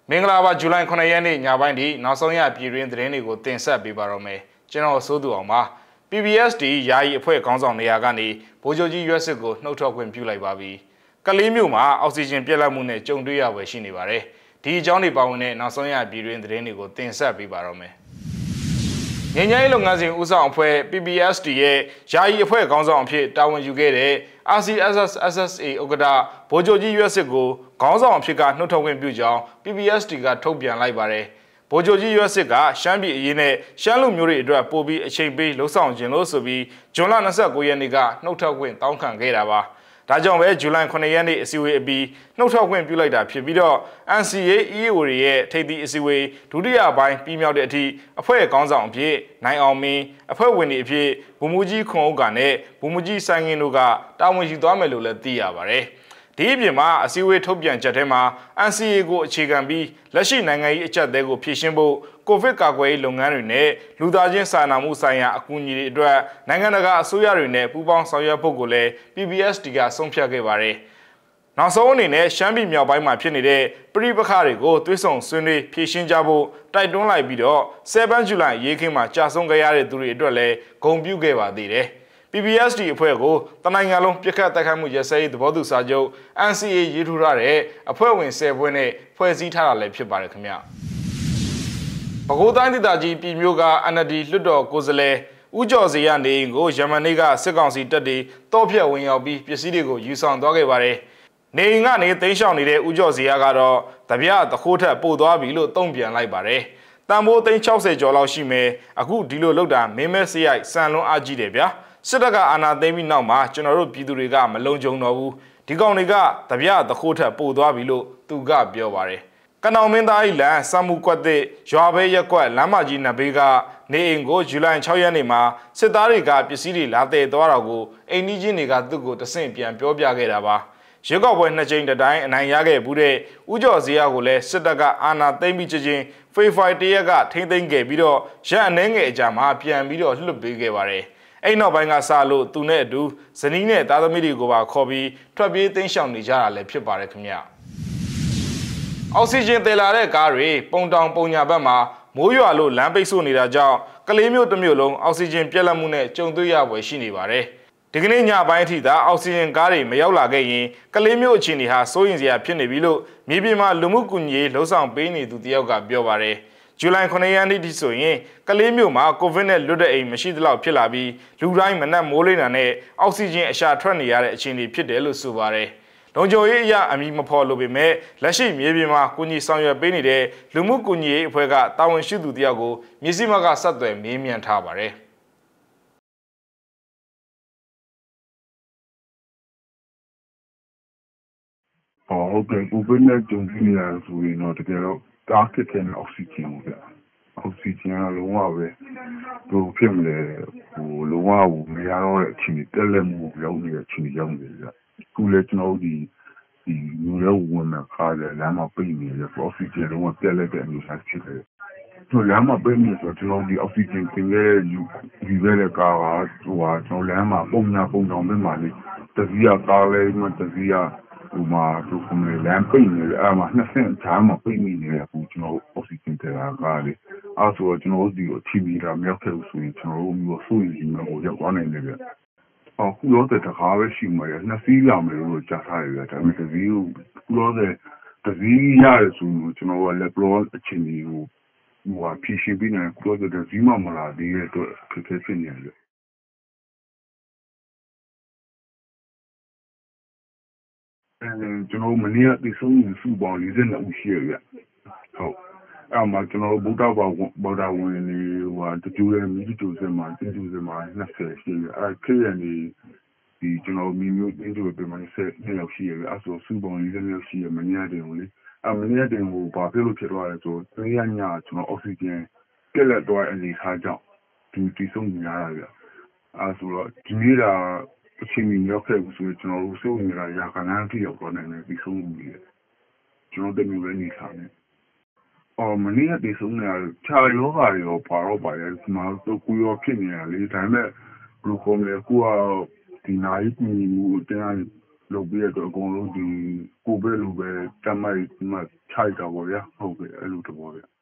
မင်္ဂလာပါဇူလိုင်9ရက်နေ့ညပိုင်းဒီနောက်ဆုံးရပြည်တွင်းသတင်းတွေကိုတင်ဆက်ပေးပါတော့မယ်ကျွန်တော်စိုးသူအောင်ပါ PBSD ယာယီအဖွဲ့ခေါင်းဆောင်နေရာကနေဗိုလ်ချုပ်ကြီးရွက်စစ်ကိုနှုတ်ထွက်ခွင့်ပြုလိုက်ပါပြီကလေးမျိုးမှာအောက်ဆီဂျင်ပြတ်လတ်မှုနဲ့ကြုံတွေ့ရပွဲရှိနေပါတယ်ဒီအကြောင်းတွေပါဝင်တဲ့နောက်ဆုံးရပြည်တွင်းသတင်းတွေကိုတင်ဆက်ပေးပါတော့မယ်ငញ្ញရေးလုပ်ငန်းစဉ်ဦးဆောင်အဖွဲ့ PBSD ရဲ့ယာယီအဖွဲ့ခေါင်းဆောင်အဖြစ်တာဝန်ယူခဲ့တဲ့ RCSS/SSA ဥက္ကဋ္ဌဗိုလ်ချုပ်ကြီးရွက်စစ်ကိုခေါင်းဆောင်အဖြစ်ကနှုတ်ထွက်ခွင့်ပြုကြောင်း PBSD ကထုတ်ပြန်လိုက်ပါတယ်ဗိုလ်ချုပ်ကြီးရွက်စစ်ကရှမ်းပြည်အရေးနဲ့ရှမ်းလူမျိုးတွေအတွက်ပို့ပြီးအချိန်ပေးလှုပ်ဆောင်ခြင်းလို့ဆိုပြီးဇွန်လ29ရက်နေ့ကနှုတ်ထွက်ခွင့်တောင်းခံခဲ့တာပါဒါကြောင့်ပဲဇူလိုင်9ရက်နေ့အစည်းအဝေးအပြီးနှုတ်ထွက်ခွင့်ပြုလိုက်တာဖြစ်ပြီးတော့ NCA EAO တွေရဲ့ထိပ်သီးအစည်းအဝေးဒုတိယပိုင်းပြီးမြောက်တဲ့အထိအဖွဲ့ခေါင်းဆောင်အဖြစ်နိုင်အောင်မင်းအဖွဲ့ဝင်တွေအဖြစ်ဗိုလ်မှူးကြီးခွန်ဥက္ကာနဲ့ဗိုလ်မှူးကြီးစိုင်းငင်းတို့ကတာဝန်ယူသွားမယ်လို့လည်းသိရပါတယ်ဒီအပြင်မှာအစည်းအဝေးထုတ်ပြန်ချက်ထဲမှာ NCA ကိုအခြေခံပြီးလက်ရှိနိုင်ငံရေးအကြက်အသေးကိုဖြည့်ရှင်းဖို့ကိုဗစ်ကာကွယ်ရေးလုပ်ငန်းတွေနဲ့လူသားချင်းစာနာမှုဆိုင်ရာအကူအညီတွေအတွက်နိုင်ငံတကာအစိုးရတွေနဲ့ပူးပေါင်းဆောင်ရွက်ဖို့ကိုလည်း PBSD ကဆုံးဖြတ်ခဲ့ပါတယ်။နောက်ဆုံးအနေနဲ့ရှမ်းပြည်မြောက်ပိုင်းမှာဖြစ်နေတဲ့ပြည်ပခါတွေကိုသွေးဆောင်ဆွေးနွေးဖြည့်ရှင်းကြဖို့တိုက်တွန်းလိုက်ပြီးတော့7 ဇူလိုင်ရေးခင်းမှာကြာဆုံးခဲ့ရတဲ့သူတွေအတွက်လည်းဂုဏ်ပြုခဲ့ပါသေးတယ်။ PBSD အဖွဲ့ကိုတနိုင်ငံလုံးပြစ်ခတ်တိုက်ခိုက်မှုရစဲရေးသဘောတူစာချုပ် NCA ရေးထိုးထားတဲ့အဖွဲ့ဝင်10ဖွဲ့နဲ့ဖွဲ့စည်းထားတာလည်းဖြစ်ပါတယ်ခင်ဗျ။ပဲခူးတိုင်းဒေသကြီးပြည်မျိုးက NLD လွှတ်တော်ကိုယ်စားလှယ်ဦးကျော်စီရနေအိမ်ကိုယမန်နေ့ကစစ်ကောင်စီတပ်တွေတောဖြတ်ဝင်ရောက်ပြီးပစ္စည်းတွေကိုယူဆောင်သွားခဲ့ပါတယ်။နေအိမ်ကနေသိမ်းရှောင်နေတဲ့ဦးကျော်စီရကတော့တပြားတခိုးထက်ပို့သွားပြီလို့တုံ့ပြန်လိုက်ပါတယ်။တန်ဖိုးသိန်း60ကျော်လောက်ရှိမယ်။အခုဒီလိုလောက်တာမင်းမဲစရိုက်စံလွန်းအားကြီးတယ်ဗျာ။စစ်တပ်ကအာဏာသိမ်းပြီးနောက်မှာကျွန်တော်တို့ပြည်သူတွေကမလုံခြုံတော့ဘူးဒီကောင်တွေကတပြားတခိုးထက်ပို့သွားပြီလို့သူကပြောပါတယ်ကနောင်မင်းသားကြီးလန်စမှုကွက်တဲ့ရွာဘဲရက်ကွက်လမ်းမကြီးနဘေးကနေအိမ်ကိုဇူလိုင်6ရက်နေ့မှာစစ်သားတွေကပစ္စည်းတွေလာတဲ့သွားတော့ကိုအိမ်ကြီးတွေကသူ့ကိုတဆင့်ပြန်ပြောပြခဲ့တာပါရွေးကောက်ပွဲ2ကြိမ်တိုင်းအနိုင်ရခဲ့ဘူးတဲ့ဦးကျော်ဇေယျကိုလည်းစစ်တပ်ကအာဏာသိမ်းပြီးချင်းဖေဖော်ဝါရီ1ရက်ကထိမ့်သိမ်းခဲ့ပြီးတော့ရက်အနှဲငယ်အကြာမှာပြန်ပြီးတော့လွှတ်ပေးခဲ့ပါတယ်အဲ့နောက်ပိုင်းကစလို့သူနဲ့အတူဇနီးနဲ့သားသမီးတွေကိုပါခေါ်ပြီးထွက်ပြေးသိမ်းရှောင်နေကြတာလည်းဖြစ်ပါတယ်ခင်ဗျအောက်ဆီဂျင်တည်လာတဲ့ကားတွေပုံတောင်ပုံညာဘက်မှာမိုးရွာလို့လမ်းပိတ်ဆို့နေတာကြောင့်ကလေးမျိုးတစ်မျိုးလုံးအောက်ဆီဂျင်ပြတ်လတ်မှုနဲ့ကြုံတွေ့ရပွဲရှိနေပါတယ်ဒီကနေ့ညပိုင်းအထိသာအောက်ဆီဂျင်ကားတွေမရောက်လာခဲ့ရင်ကလေးမျိုးအခြေအနေဟာစိုးရိမ်စရာဖြစ်နေပြီလို့မြေပြင်မှာလူမှုကူညီရေးလှုံ့ဆော်ပေးနေသူတယောက်ကပြောပါတယ်ဇူလိုင်9ရက်နေ့ထိဆိုရင်ကလေးမျိုးမှာကိုဗစ်နဲ့လွတ်တဲ့အိမ်မရှိသလောက်ဖြစ်လာပြီးလူတိုင်းမနက်မိုးလင်းတာနဲ့အောက်ဆီဂျင်အရှာထွက်နေရတဲ့အခြေအနေဖြစ်တယ်လို့ဆိုပါတယ်။လုံခြုံရေးအရာအမည်မဖော်လို့ပေမဲ့လက်ရှိမြေပြင်မှာကူညီဆောင်ရွက်ပေးနေတဲ့လူမှုကူညီရေးအဖွဲ့ကတာဝန်ရှိသူတယောက်ကိုမြစည်းမကဆက်သွယ်မေးမြန်းထားပါတယ်။ဟုတ်ကဲ့ကိုဗစ်နဲ့ကြုံတွေ့နေရဆိုရင်တော့တကယ်တော့တားခက်တဲ့အောက်ဆီဂျင်ကိုဗျအောက်ဆီဂျင်ကလုံးဝပဲဘယ်ဖြစ်မလဲလုံးဝမရတော့တဲ့အခြေအနေတက်လက်မှုရောက်နေတဲ့အခြေအနေရောက်နေတယ်ဗျခုလည်းကျွန်တော်တို့ဒီလူရောဝင်မှာခါတယ်လမ်းမှာပိတ်နေတယ်အောက်ဆီဂျင်လုံးဝပြတ်လက်တဲ့အနေအထားဖြစ်တယ်လမ်းမှာပိတ်နေဆိုတော့ကျွန်တော်ဒီအောက်ဆီဂျင်တင်တဲ့ယူခဲ့တဲ့ကားကကျွန်တော်လမ်းမှာပုံတောင်ဘက်မှာလေတစည်းကားလေးမှတစည်းမှာတို့ကလည်းလမ်းပိတ်နေတယ်အဲ့မှာ2ဆင့်ချားမှာပိတ်နေတယ်အခုကျွန်တော်အောက်ဆီဂျင်တင်တာကားလေအဲ့ဆိုတော့ကျွန်တော်ဒီအချိန်ကြီးတာမြောက်ခဲ့လို့ဆိုရင်ကျွန်တော်တို့မျိုးဆိုရင်မျိုးရောက်သွားနိုင်တယ်ဗျခုလောတဲ့တခါပဲရှိမှာရ2စီးလာမယ်လို့ကြားထားရတယ်ဒါပေမဲ့တစည်းကိုခုလောတဲ့တစည်းရတယ်ဆိုရင်ကျွန်တော်ကလည်းပလောအချိန်ကြီးကိုဖြည့်ရှင်းပြီးနေခုလောတဲ့တစည်းမှမလာသေးတဲ့အတွက်ဖြစ်နေတယ်ကျွန်တော်မနေ့ကဒီဆုံးစုပေါင်း42ဦးရှိရဗျဟုတ်အဲ့မှာကျွန်တော်ဗုဒ္ဓဘာသာဝင်တွေတကျိုးရဲ့မိကျိုးစမှာတင်းကျိုးစမှာ20ရှိရအဲ့ခေရနေဒီကျွန်တော်မိမျိုးတင်းကျိုးပြမှာ20လောက်ရှိရဗျအဲ့ဆိုစုပေါင်း42လောက်ရှိရမနေ့ကတည်းကလေအဲ့မနေ့ကတည်းကဘာဖြစ်လို့ဖြစ်သွားလဲဆိုတနေ့ညကျွန်တော်အောက်ဆီဂျင်ပြက်လက်သွားအနေထားကြောင့်ဒီဆုံးနေရတာဗျအဲ့ဆိုတော့ဒီနေ့ကအချိန်ကြီးရောက်ခဲ့ပြီဆိုရင်ကျွန်တော်တို့စိုးနေတာရာခဏတိရောက်သွားနိုင်တယ်ဒီဆုံးမှုကြီးကျွန်တော်တမျိုးပဲနေထားတယ်မနေ့ကဒီဆုံးနေတာခြာယောဂါတွေရောပါတော့ပါတယ်ဒီမှာတော့ကိုရောဖြစ်နေတာလေဒါပေမဲ့ဘယ်လိုခေါ်မလဲကိုကဒီနာရီကူညီမှုတရားလုပ်ပြီးတော့အကုန်လုံးဒီကိုပဲလိုပဲတမ်းမိုက်မှခြိုက်တာပေါ့ဗျာဟုတ်ကဲ့အဲ့လိုတဘောဗျ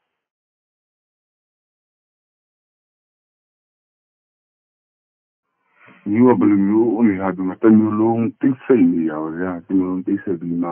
ဒီဘယ်လိုမျိုးအနေအထားဒီမှာတမျိုးလုံးတိတ်ဆိတ်နေရပါဗျာတမျိုးလုံးတိတ်ဆိတ်ပြီးမှ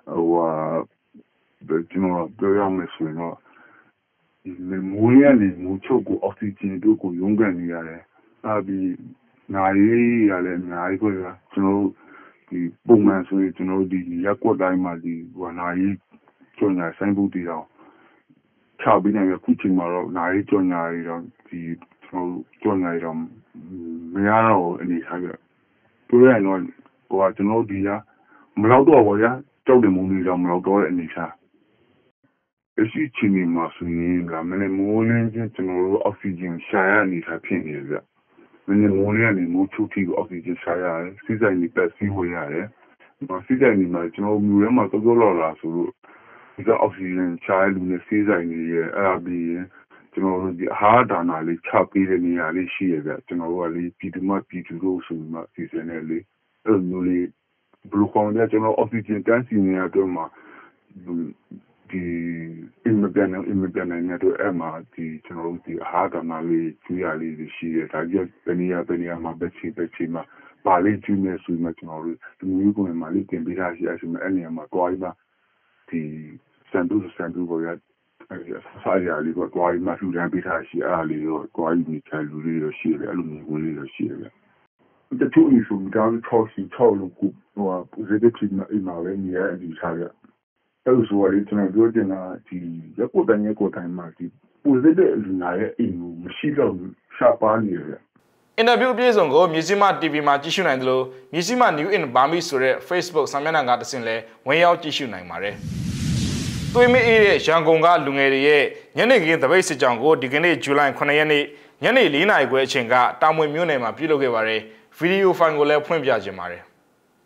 ကျွန်တော်ပြောရမယ်ဆိုရင်တော့မိုးရနေမိုးချုပ်ကိုအောက်ဆီဂျင်တို့ကိုရုန်းကန်နေရတယ်ပြီးနာရီရလည်းအများကြီးပဲကျွန်တော်ဒီပုံမှန်ဆိုရင်ကျွန်တော်ဒီရက်ကွက်တိုင်းမှာဒီနာရီကြော်ညာဆိုင်ဘူးတီတော့ချပြီးနေခုချိန်မှာတော့နာရီကြော်ညာရီတော့ဒီကျွန်တော်ကြော်ညာရီတော့မရတော့အနေထားပြပြောရရင်တော့ကျွန်တော်ဒီကမလောက်တော့ပါဗျာကြောက်တယ်မုန်းနေတော့မလောက်တော့တဲ့အနေထားအရှိချင်းနေမှာဆိုရင်ကမနေ့မိုးလင်းချင်းကျွန်တော်တို့အောက်ဆီဂျင်ရှာရနေတာဖြစ်နေကြမနေ့မိုးလင်းကနေမိုးချုပ်ပြီးအောက်ဆီဂျင်ရှာရတယ်စီးဆိုင်နေပတ်စီးဝေးရတယ်စီးဆိုင်နေမှာကျွန်တော်မြို့ထဲမှာတော်တော်လာဆိုလို့ဒီကအောက်ဆီဂျင်ရှာရလူနဲ့စီးဆိုင်နေရအဲ့ဒါပြီးရင်ကျွန်တော်တို့ဒီအဟာရဒါနာလေးချပေးတဲ့နေရာလေးရှိရပြကျွန်တော်တို့ကလေးပြည်သူတို့ဆိုပြီးမှစီစဉ်နေလေအဲ့လိုလေးဘလူးခေါင်းတဲ့ကျွန်တော်အောက်ဆီဂျင်တန်းစီနေရတော့မှာဒီအင်မပြန်နေတော့အမှဒီကျွန်တော်တို့ဒီဟာကမှလေးကျူရလေးရှိတယ်ဒါကြဘယ်နေရာမှာပဲချီမှာပါလေးကျူနေဆိုမှကျွန်တော်တို့ဒီမျိုးကိုမှလေးတင်ပေးထားရှိအဲ့ဒီနေရာမှာတွားပြီးမှဒီစံတူပေါ်ရစားရလေးကိုတွားပြီးမှထူထမ်းပေးထားရှိအားလေးတော့တွားပြီးချလူလေးတော့ရှိတယ်အဲ့လိုမျိုးလေးတော့ရှိတယ်တချို့ဆိုတော့6လို့ကိုပူဇေတဲ့ချိန်မှာအိမ်မှာပဲနေရအဒီစားရအဲ့လိုဆိုရင်ကျွန်တော်ပြောချင်တာဒီရက်ကိုတိုင်းမှာဒီပူဇေတဲ့လူနာရဲ့အိမ်ကိုမရှိတော့ရှာပါနေရတယ်အင်တာဗျူးအပြည့်အစုံကိုမြစီမ TV မှာကြည့်ရှုနိုင်သလိုမြစီမ New in Burmese ဆိုတဲ့ Facebook စာမျက်နှာကတဆင့်လဲဝင်ရောက်ကြည့်ရှုနိုင်ပါတယ်။သွေးမအေးတဲ့ရန်ကုန်ကလူငယ်တွေရဲ့ညနေခင်းသပိတ်စစ်ကြောင်းကိုဒီကနေ့ဇူလိုင်9ရက်နေ့ညနေ4:00 နာရီခွဲအချိန်ကတာမွေမြို့နယ်မှာပြုလုပ်ခဲ့ပါတယ်။ဗီဒီယိုဖိုင်ကိုလည်းဖွင့်ပြခြင်းပါတယ်။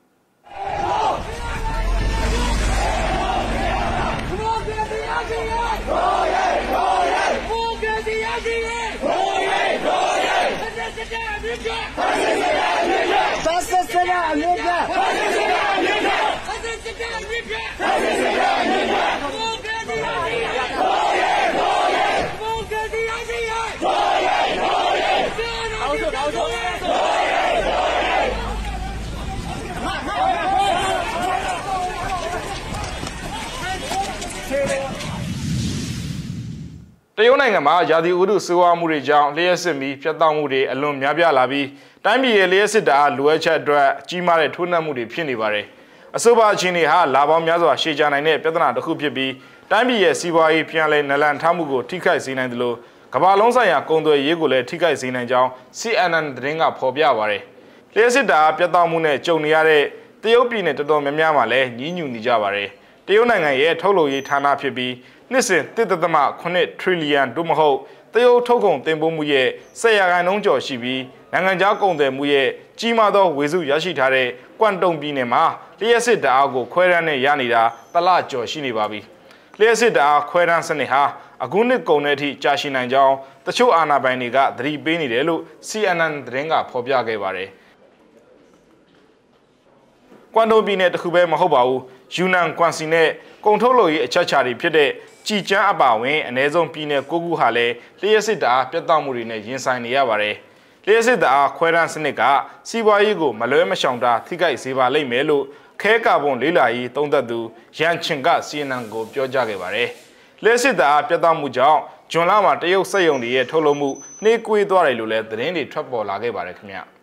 တရုတ်နိုင်ငံမှာရာသီဥတုဆိုးဝါးမှုတွေကြောင့်လျှက်စစ်မီးပြတ်တောက်မှုတွေအလွန်များပြားလာပြီးတိုင်းပြည်ရဲ့လျှက်စစ်တာလိုအပ်ချက်အတွက်ကြီးမားတဲ့ထိုးနှက်မှုတွေဖြစ်နေပါတယ်။အဆိုပါအခြေအနေဟာလာပေါင်းများစွာရှေ့ကြနိုင်တဲ့ပြဿနာတစ်ခုဖြစ်ပြီးတိုင်းပြည်ရဲ့စီးပွားရေးပြန်လည်နလန်ထမှုကိုထိခိုက်စေနိုင်သလိုကမ္ဘာလုံးဆိုင်ရာကုန်သွယ်ရေးကိုလည်းထိခိုက်စေနိုင်ကြောင်း CNN သတင်းကဖော်ပြပါတယ်။လျှက်စစ်တာပြတ်တောက်မှုနဲ့ကြုံနေရတဲ့တရုတ်ပြည်နယ်တော်တော်များများမှာလည်းညှိညူနေကြပါတယ်။တရုတ်နိုင်ငံရဲ့ထုတ်လုပ်ရေးဌာနဖြစ်ပြီးနှစ်စဉ်1.8 ထရီလီယံတို့မဟုတ်တရုတ်ထုတ်ကုန်တင်ပို့မှုရဲ့10%ကျော်ရှိပြီးနိုင်ငံခြားကုန်သွယ်မှုရဲ့ကြီးမားသောဝေစုရရှိထားတဲ့ကွမ်တုံပြည်နယ်မှာလျှက်စစ်ဓာတ်အားကိုခွဲတမ်းနဲ့ရနေတာတလကျော်ရှိနေပါပြီ။လျှက်စစ်ဓာတ်အားခွဲတမ်းစနစ်ဟာအခုနှစ်ကုန်တဲ့အထိကြာရှည်နိုင်ကြောင်းတချို့အာဏာပိုင်တွေကသတိပေးနေတယ်လို့ CNN သတင်းကဖော်ပြခဲ့ပါတယ်။ကွမ်တုံပြည်နယ်တစ်ခုပဲမဟုတ်ပါဘူး။ယူနန်ကွမ်စီနဲ့ကုန်ထုတ်လုပ်ရေးအချက်အချာတွေဖြစ်တဲ့ကြည်ကျန်းအပါဝင်အ ਨੇ ဆုံးပြည်နယ်9ခုဟာလည်းလျှက်စစ်ဓာတ်အားပြတ်တောက်မှုတွေနဲ့ရင်ဆိုင်နေရပါတယ်။လျှက်စစ်ဓာတ်အားခွဲတမ်းစနစ်ကစီးပွားရေးကိုမလွဲမရှောင်တာထိခိုက်စေပါလိမ့်မယ်လို့ခဲကာဗွန်လေးလာရေးသုံးသပ်သူရန်ချင်က CNN ကိုပြောကြားခဲ့ပါတယ်။လျှက်စစ်ဓာတ်အားပြတ်တောက်မှုကြောင့်ဂျွန်လမှာတရုတ်စက်ရုံတွေရဲ့ထုတ်လုပ်မှုနှေးကွေးသွားတယ်လို့လည်းသတင်းတွေထွက်ပေါ်လာခဲ့ပါတယ်ခင်ဗျာ။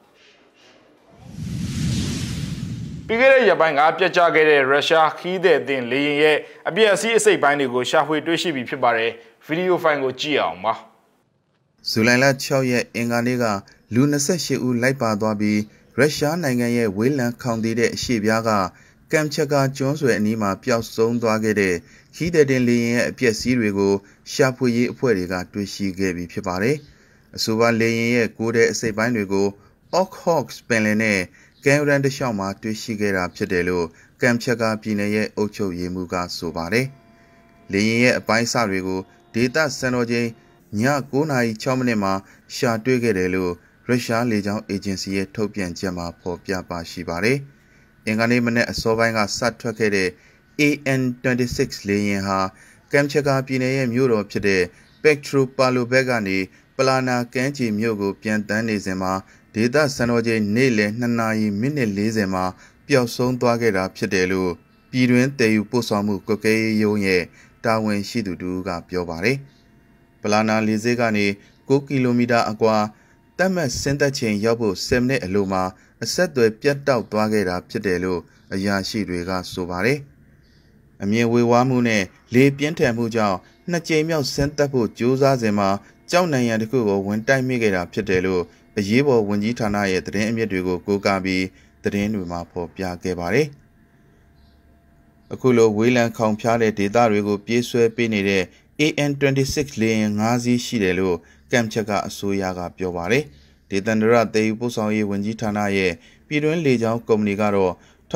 ပြီးခဲ့တဲ့ရက်ပိုင်းကပြတ်ကျခဲ့တဲ့ရုရှားခီးသည်အသင်းလေယာဉ်ရဲ့အပျက်အစီးအစိတ်ပိုင်းတွေကိုရှာဖွေတွေ့ရှိပြီဖြစ်ပါတယ်။ဗီဒီယိုဖိုင်ကိုကြည့်အောင်ပါ။ဇူလိုင်လ6ရက်အင်္ဂါနေ့ကလူ28ဦးလိုက်ပါသွားပြီးရုရှားနိုင်ငံရဲ့ဝေးလံခေါင်သေးတဲ့အရှေ့ပြားကကမ်ချက်ကကျွန်းဆွယ်အနီးမှာပျောက်ဆုံးသွားခဲ့တဲ့ခီးသည်တင်လေယာဉ်ရဲ့အပျက်စီးတွေကိုရှာဖွေရေးအဖွဲ့တွေကတွေ့ရှိခဲ့ပြီဖြစ်ပါတယ်။အဆိုပါလေယာဉ်ရဲ့ကိုယ်တဲ့အစိတ်ပိုင်းတွေကို Okhotsk ပင်လယ်နဲ့ကမ်ရန်တလျှောက်မှာတွေ့ရှိခဲ့တာဖြစ်တယ်လို့ကမ်ချက်ကပြည်နယ်ရဲ့အုပ်ချုပ်ရေးမှူးကဆိုပါတယ်။လေယာဉ်ရဲ့အပိုင်းအစတွေကိုဒေသစံတော်ချိန်ည9:06မှာရှာတွေ့ခဲ့တယ်လို့ရုရှားလေကြောင်းအေဂျင်စီရဲ့ထုတ်ပြန်ချက်မှာဖော်ပြပါရှိပါတယ်။အင်္ဂါနေ့မနေ့အစောပိုင်းကစထွက်ခဲ့တဲ့ AN-26 လေယာဉ်ဟာကမ်ချဂါပြည်နယ်ရဲ့မြို့တော်ဖြစ်တဲ့ Petropavlovsk ကနေပလာနာကမ်းခြေမြို့ကိုပြန်တန်းနေစဉ်မှာဒေသစံတော်ချိန်နေ့လယ်2 နာရီမိနစ်40မှာပျောက်ဆုံးသွားခဲ့တာဖြစ်တယ်လို့ပြည်တွင်းတည်ယူပို့ဆောင်မှုကွက်ကဲရေးရုံးရဲ့တာဝန်ရှိသူတို့ကပြောပါတယ်။ပလာနာလေဆိပ်ကနေ9 ကီလိုမီတာအကွာတတ်မှတ်ဆင်းသက်ချိန်ရောက်ဖို့10 မိနစ်အလိုမှာအဆက်အသွယ်ပြတ်တောက်သွားခဲ့တာဖြစ်တယ်လို့အရာရှိတွေကဆိုပါတယ်။အမြင်ဝေဝါးမှုနဲ့လေပြင်းထန်မှုကြောင့်2 ကြိမ်မြောက်ဆင်းသက်ဖို့ကြိုးစားစဉ်မှာကြောက်နိုင်ရန်တစ်ခုကိုဝင်တိုက်မိခဲ့တာဖြစ်တယ်လို့အရေးပေါ်ဝန်ကြီးဌာနရဲ့သတင်းအမြစ်တွေကိုကိုးကားပြီးသတင်းတွေမှာဖော်ပြခဲ့ပါတယ်။အခုလိုဝေးလံခေါင်ဖျားတဲ့ဒေသတွေကိုပြေးဆွဲပေးနေတဲ့ AN-26 လေယာဉ်5 စီးရှိတယ်လို့ကမ်ချဂါအစိုးရကပြောပါတယ်။ဒေသန္တရတည်ယူပို့ဆောင်ရေးဝန်ကြီးဌာနရဲ့ပြည်တွင်းလေကြောင်းကုမ္ပဏီကတော့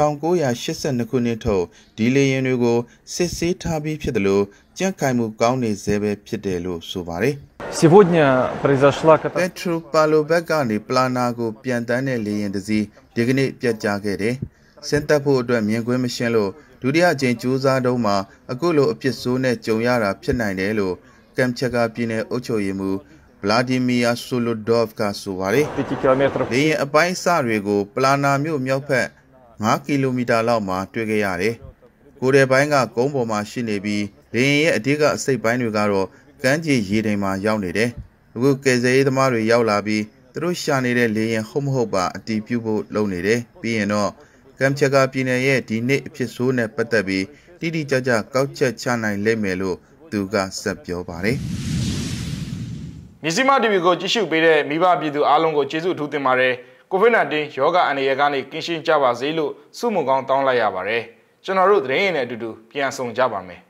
1982 ခုနှစ်ထုတ်ဒီလေယာဉ်တွေကိုစစ်ဆေးထားပြီးဖြစ်တယ်လို့ကြန့်ခိုင်မှုကောင်းနေစေပဲဖြစ်တယ်လို့ဆိုပါတယ်။ Сегодня произошла Petropavlovsk ကနေပလာနာကိုပြန်တန်းတဲ့လေယာဉ်တစ်စီးဒီကနေ့ပြတ်ကျခဲ့တယ်။ဆင်းသက်ဖို့အတွက်မြင်ကွင်းမရှင်းလို့ဒုတိယကြိမ်ကြိုးစားတုန်းမှာအခုလိုအဖြစ်ဆိုးနဲ့ကြုံရတာဖြစ်နိုင်တယ်လို့ကမ်ချဂါပြည်နယ်အုပ်ချုပ်ရေးမှူးဗလာဒီမီယာဆိုလိုဒေါ့ဗ်ကဆိုပါတယ်။ လေယာဉ်အပိုင်းအစတွေကိုပလာနာမြို့မြောက်ဘက်5 ကီလိုမီတာလောက်မှာတွေ့ခဲ့ရတယ်။ကိုယ်တဲ့ပိုင်းကကုန်းပေါ်မှာရှိနေပြီးလေယာဉ်ရဲ့အဓိကအစိတ်ပိုင်းတွေကတော့ကမ်းခြေရေတိမ်မှာရောက်နေတယ်။အခုကယ်ဆယ်ရေးသမားတွေရောက်လာပြီးသူတို့ရှာနေတဲ့လေယာဉ်ဟုတ်မဟုတ်ပါအတည်ပြုဖို့လုပ်နေတယ်။ပြီးရင်တော့ကမ်ချဂါပြည်နယ်ရဲ့ဒီနေ့အဖြစ်ဆိုးနဲ့ပတ်သက်ပြီးတိတိကျကျကောက်ချက်ချနိုင်လိမ့်မယ်လို့သူကဆက်ပြောပါတယ်။မြစီမ TV ကိုကြည့်ရှုပေးတဲ့မိဘပြည်သူအားလုံးကိုကျေးဇူးအထူးတင်ပါတယ်။ COVID-19 ရောဂါအန္တရာယ်ကနေကင်းရှင်းကြပါစေလို့ဆုမွန်ကောင်းတောင်းလိုက်ရပါတယ်။ကျွန်တော်တို့သတင်းရည်နဲ့အတူတူပြန်ဆောင်ကြပါမယ်